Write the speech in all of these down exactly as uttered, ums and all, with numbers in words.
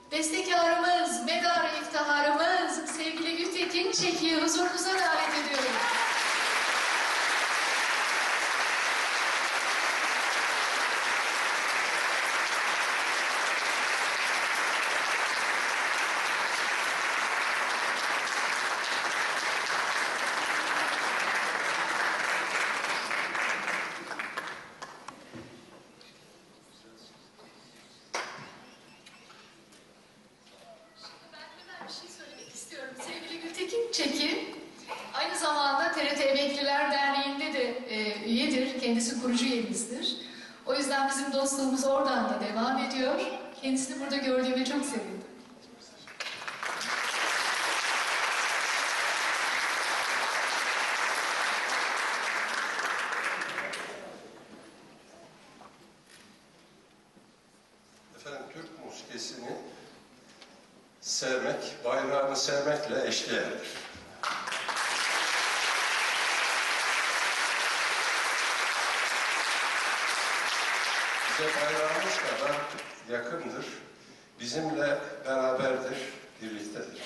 bestekarımız, medar iftiharımız sevgili Gültekin Çeki'yi huzurunuza davet ediyorum. Çeki, aynı zamanda T R T Emekliler Derneği'nde de e, üyedir, kendisi kurucu üyemizdir. O yüzden bizim dostluğumuz oradan da devam ediyor. Kendisini burada gördüğüme çok sevindim. Efendim, Türk musikisini sevmek, bayrağını sevmekle eşdeğerdir. Bize bayrağımız kadar yakındır, bizimle beraberdir, birliktedir.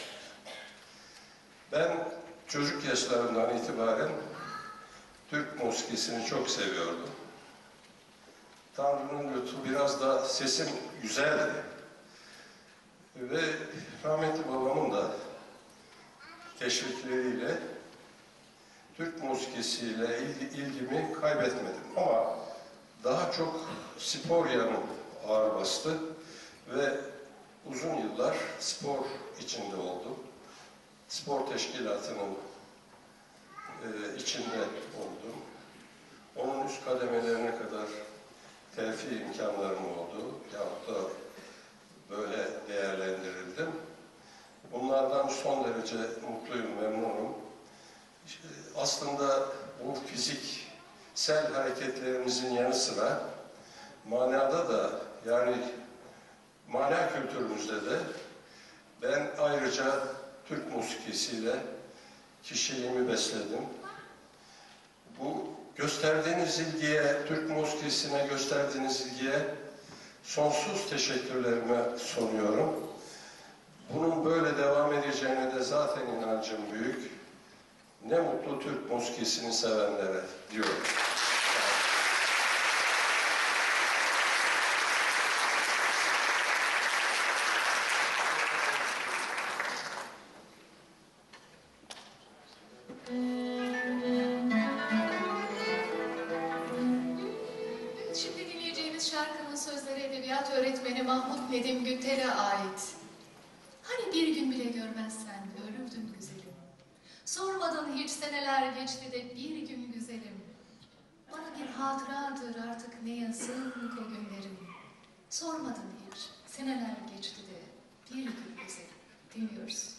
Ben çocuk yaşlarından itibaren Türk musikisini çok seviyordum. Tanrı'nın lütfu, biraz da sesim güzeldi. Ve rahmetli babamın da teşvikleriyle Türk musikisiyle ilgimi kaybetmedim. Ama daha çok spor yanım ağır bastı ve uzun yıllar spor içinde oldum. Spor teşkilatının e, içinde oldum. Onun üst kademelerine kadar terfi imkanlarım oldu. Yahut da böyle değerlendirildim. Bunlardan son derece mutluyum, memnunum. İşte aslında bu fiziksel hareketlerimizin yanı sıra manada da, yani mana kültürümüzde de ben ayrıca Türk musikisiyle kişiliğimi besledim. Bu gösterdiğiniz ilgiye, Türk musikisine gösterdiğiniz ilgiye sonsuz teşekkürlerimi sunuyorum. Bunun böyle devam edeceğine de zaten inancım büyük. Ne mutlu Türk musikisini sevenlere diyorum. Şimdi dinleyeceğimiz şarkının sözleri edebiyat öğretmeni Mahmut Nedim Günter'e ait. Hani bir gün bile görmezsen ölürdün güzelim. Sormadın hiç seneler geçti de bir gün güzelim. Bana bir hatıradır artık ne yazık o günlerim. Sormadın hiç seneler geçti de bir gün güzelim. Dinliyoruz.